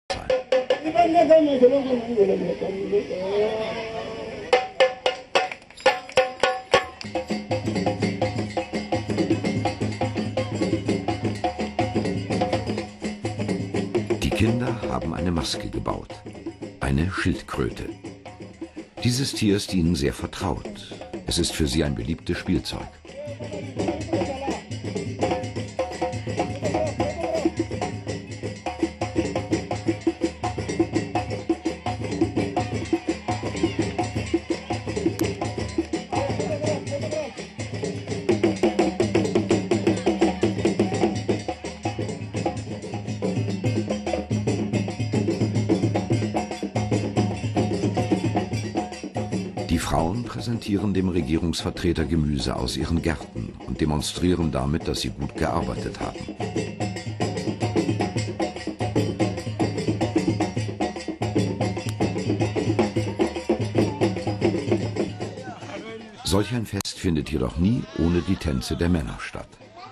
Die Kinder haben eine Maske gebaut, eine Schildkröte. Dieses Tier ist ihnen sehr vertraut. Es ist für sie ein beliebtes Spielzeug. Die Frauen präsentieren dem Regierungsvertreter Gemüse aus ihren Gärten und demonstrieren damit, dass sie gut gearbeitet haben. Solch ein Fest findet jedoch nie ohne die Tänze der Männer statt.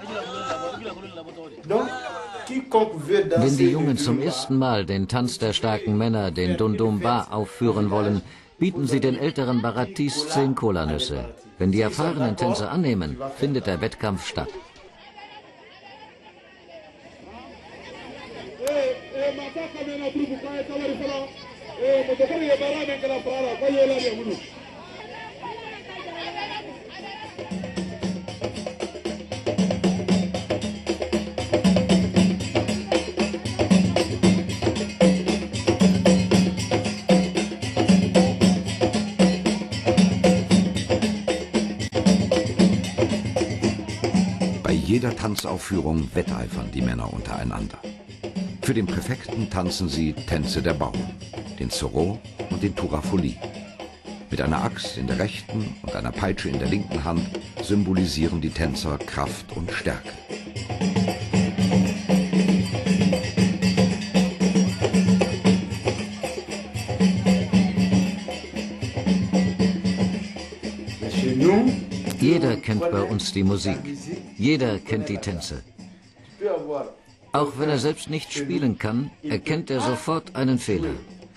Wenn die Jungen zum ersten Mal den Tanz der starken Männer, den Dundumba, aufführen wollen, bieten sie den älteren Baratis 10 Kolanüsse. Wenn die erfahrenen Tänzer annehmen, findet der Wettkampf statt. Bei jeder Tanzaufführung wetteifern die Männer untereinander. Für den Präfekten tanzen sie Tänze der Bauern, den Soro und den Turafoli. Mit einer Axt in der rechten und einer Peitsche in der linken Hand symbolisieren die Tänzer Kraft und Stärke. Jeder kennt bei uns die Musik. Jeder kennt die Tänze. Auch wenn er selbst nicht spielen kann, erkennt er sofort einen Fehler.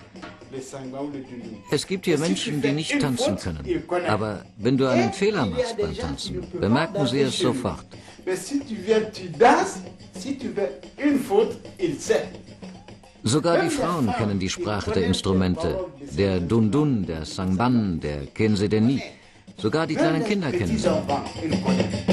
Es gibt hier Menschen, die nicht tanzen können. Aber wenn du einen Fehler machst beim Tanzen, bemerken sie es sofort. Sogar die Frauen kennen die Sprache der Instrumente. Der Dundun, der Sangban, der Kensedeni. Sogar die kleinen Kinder kennen sie.